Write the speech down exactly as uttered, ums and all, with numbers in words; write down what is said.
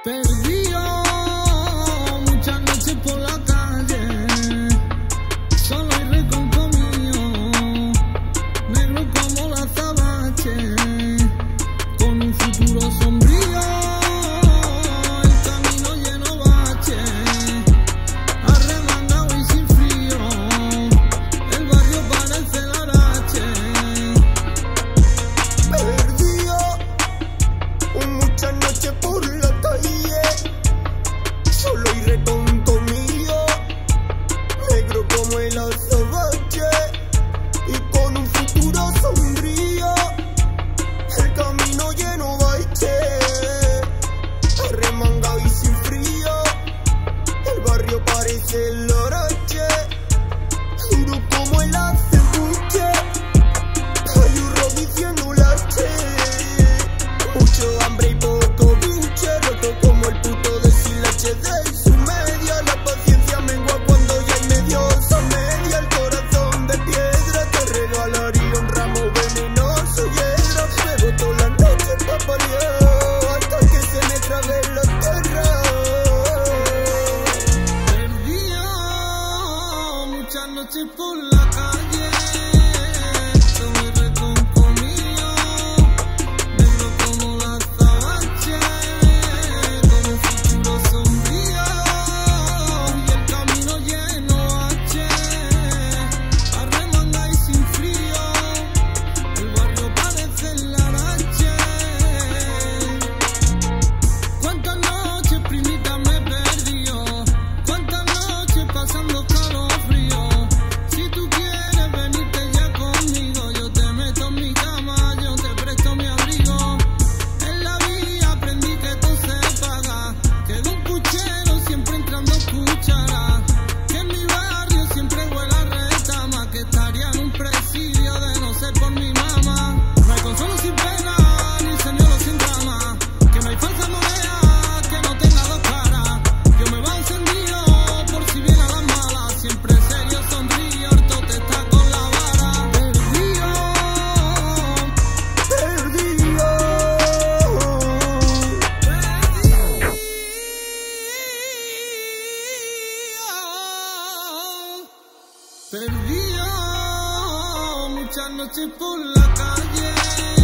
Perdido muchas noches por la calle, solo y reconcomido, negro como la azabache, con un futuro sombrío, el camino lleno bache, arremangado y sin frío, el barrio parece el arache. Perdido muchas noches por la calle, solo y retonto mío, negro como el azabache, y con un futuro sombrío, el camino lleno bache, arremangado y sin frío, el barrio parece el arache, duro como el acebuche, hay un robo diciendo lache, mucho hambre y poco buche, roto como el puto deshilache de su media, la paciencia mengua cuando ya hay mediosa media, el corazón de piedra te regalaría un ramo venenoso hiedra, bebo toda la noche papaleo hasta que se me trague la tierra. Perdido muchas noches por la calle, solo y reconcomido, negro como la azabache, con un futuro sombrío, y el camino lleno bache, arremanga y sin frío, el barrio parece el arache. Cuántas noches primita me perdió, cuántas noches pasando calofrío. Si tú quieres venirte ya conmigo, yo te meto en mi cama, yo te presto mi abrigo. En la vida aprendí que todo se paga, que de un puchero siempre entrando cuchara, que en mi barrio siempre huele a retama, que estaría en un presidio de no ser por mi mamá. No hay consuelo sin pena, ni señuelo sin drama, que no hay falsa moneda que no tenga dos caras. Yo me va encendido por si viene a las malas, siempre serio sonrío, harto te está con la vara. Perdido, Perdido, perdido muchas noches por la calle.